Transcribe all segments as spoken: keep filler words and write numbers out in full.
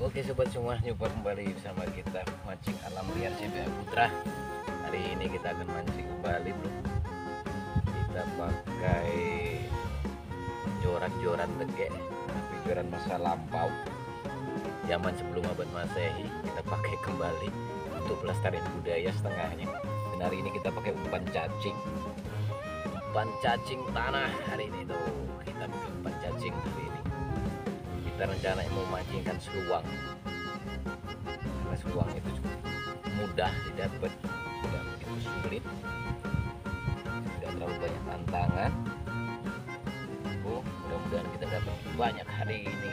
Oke sobat semua, jumpa kembali bersama kita mancing alam liar C B A Putra. Hari ini kita akan mancing kembali bro. Kita pakai joran-joran tegek, tapi joran masa lampau, zaman sebelum abad Masehi. Kita pakai kembali untuk pelestarian budaya setengahnya. Dan hari ini kita pakai umpan cacing, umpan cacing tanah. Hari ini tuh kita pakai umpan cacing hari ini. Kita rencananya mau mancingkan seluang, karena seluang itu cukup mudah didapat, tidak begitu sulit, tidak terlalu banyak tantangan. Oh, mudah-mudahan kita dapat banyak hari ini.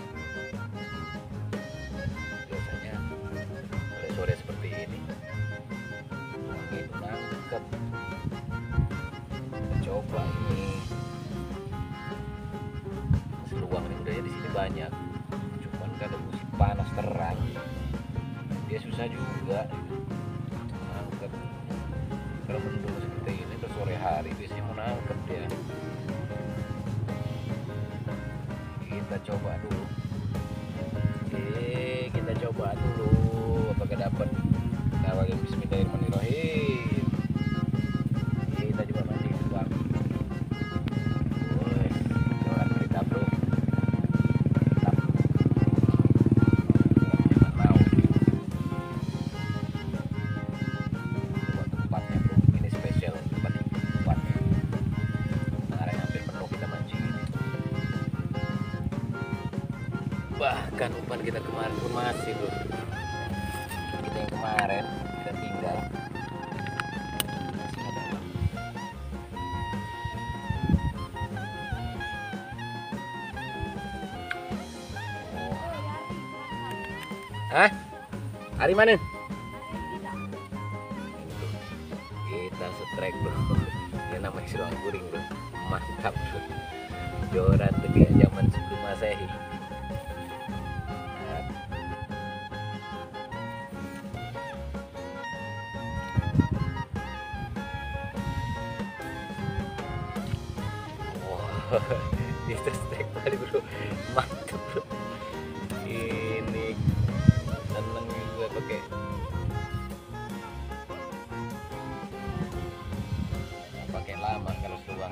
Biasanya sore-sore seperti ini angin nangkep. Kita coba ini seluang ini udahnya di sini banyak, cuman kalau musim panas terang dia susah juga nangkep. Kalau mendung seperti ini terus sore hari biasanya mau nangkep dia. Kita coba dulu, oke kita coba dulu apakah dapat. Kita pakai bismillahirrahmanirrahim. Kita coba mancing seluang. Bahkan umpan kita kemarin pun masih bro. Kita yang kemarin kita tinggal masih ada. Oh. Hah? Hari mana? Kita setrek bro. Ini namanya seluang kuring bro. Mantap bro. Joran tegak zaman sebelum Masehi. Kita strike kali bro, mantap bro. Ini seneng juga pakai pakai lama kalau seluang.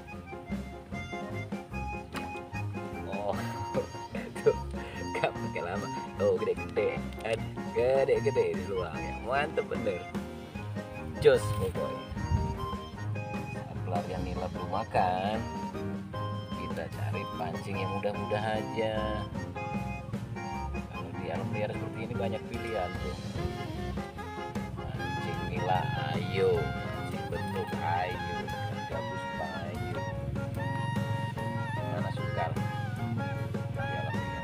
Oh itu gak pakai lama. Oh gede-gede, gede-gede di seluangnya, mantap bener. Jos pokoknya. Saat pelarian nila belum makan, kita cari pancing yang mudah-mudah aja. Kalau di alam liar seperti ini banyak pilihan tuh. Mancing nila ayo, mancing bentuk ayo, gabus ayo. Mana suka di alam liar.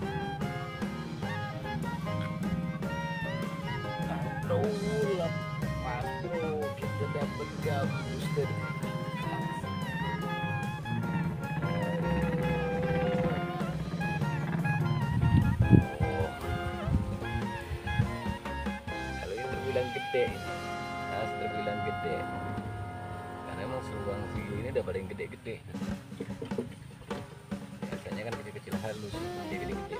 Bro, lepas bro, kita dapat gabus tadi. Gede, nah terbilang gede, karena emang seluang sih ini udah paling gede-gede. Biasanya kan kecil-kecil halus, dia gede-gede.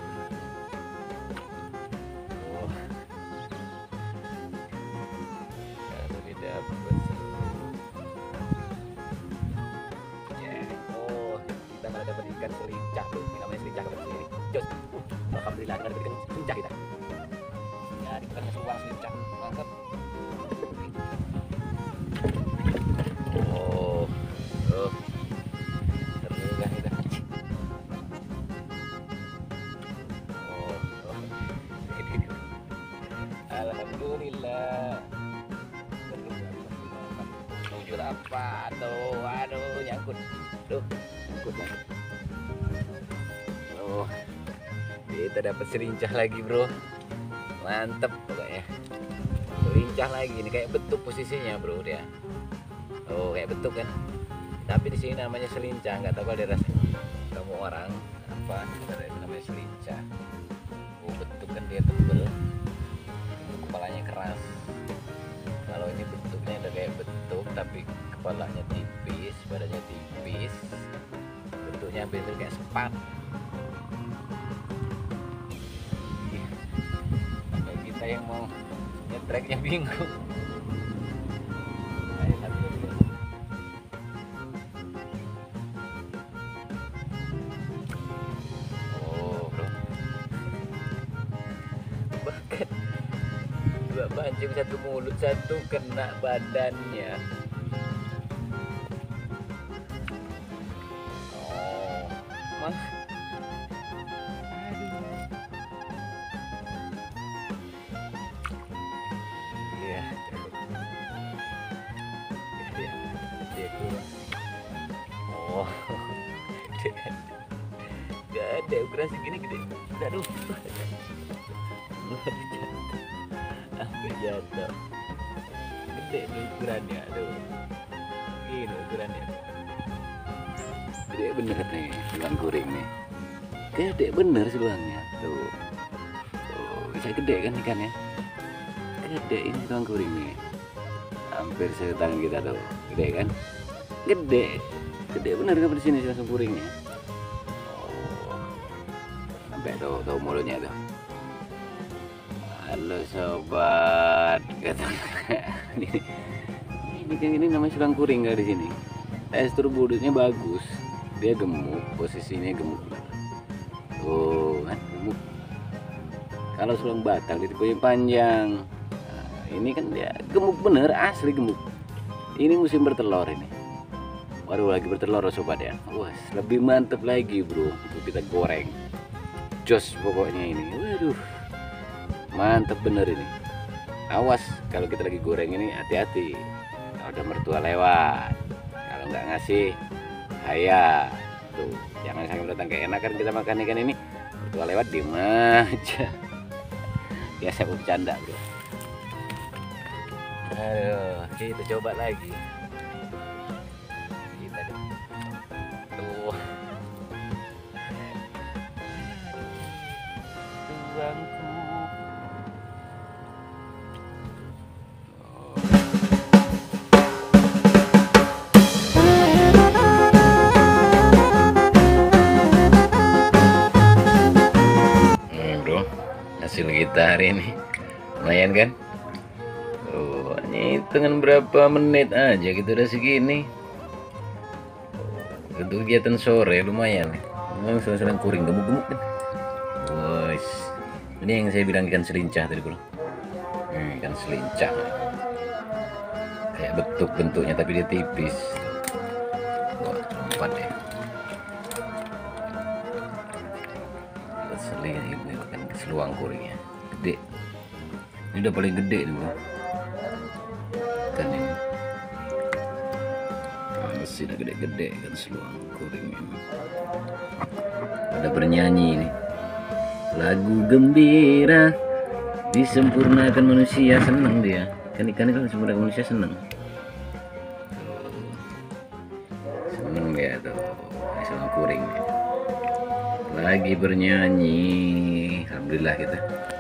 Oh, kalau tidak ya, oh kita malah dapat ikan selincah tuh, ini namanya selincah dapat sendiri. Jos, alhamdulillah kita dapat ikan selincah kita. Ya, ikannya seluang selincah, mantap. Oh, oh, ternyata kita. Oh, oh. Alhamdulillah. Tujuh apa? Aduh, aduh, nyangkut. Duh, nyangkut lah. Oh, kita dapat selincah lagi bro. Mantep pokoknya. Selincah lagi, ini kayak bentuk posisinya bro dia. Oh kayak bentuk kan, tapi di sini namanya selincah, nggak tahu kalau daerah kamu orang apa daerah itu namanya selincah. Oh bentuk kan dia tebel, kepalanya keras. Kalau ini bentuknya udah kayak bentuk tapi kepalanya tipis, badannya tipis, bentuknya hampir kayak sepat. yang mau nyetreknya bingung. Ayo, satu dulu. Oh bro, bahkan dua pancing satu mulut, satu kena badannya. Oh mah, iya. Oh, gak ada ukuran segini gede. Aduh, sampai jatuh. Gede nih ukurannya, aduh. Ini ukurannya. Gede bener nih, silang kuring nih. Gede bener silangnya, tuh. Tuh, bisa gede kan ikannya? Gede ini silang kuring nih. Hampir setangan kita tuh, gede kan? Gede, gede bener kan di sini silang kuringnya. Oh, sampai tuh, tuh mulutnya tuh. Halo sobat, kata ini, ini kan ini namanya silang kuring nggak di sini. Tekstur budutnya bagus, dia gemuk, posisinya gemuk. Tuh kan gemuk. Kalau silang batang itu punya panjang. Nah, ini kan dia gemuk bener, asli gemuk. Ini musim bertelur ini. Baru lagi bertelur sobat ya. Wah, lebih mantep lagi bro untuk kita goreng. Jos pokoknya ini. Waduh. Mantep bener ini. Awas kalau kita lagi goreng ini, hati-hati. Kalau ada mertua lewat, kalau nggak ngasih, bahaya. Tuh, jangan sampai datang keenakan kita makan ikan ini. Mertua lewat diem aja. Ya saya mau bercanda bro. Aduh, kita coba lagi. Kita deh. Tuh. Tuangku. Hasil kita hari ini lumayan kan? Oh, ini hitungan berapa menit aja gitu udah segini. Untuk kegiatan sore lumayan. Memang sering kuring gemuk-gemuk kan. Wes, ini yang saya bilang ikan selincah tadi bro. Hmm, ikan selincah. Kayak betuk bentuknya tapi dia tipis. Wah, lompat ya. Seling ini kan seluang kuringnya gede, ini udah paling gede nih bro kan ini masih udah gede-gede kan seluang kuring ini. Pada bernyanyi ini lagu gembira disempurnakan manusia, seneng dia kan, ikan itu disempurnakan manusia seneng seneng dia tuh seluang kuring lagi bernyanyi. Alhamdulillah kita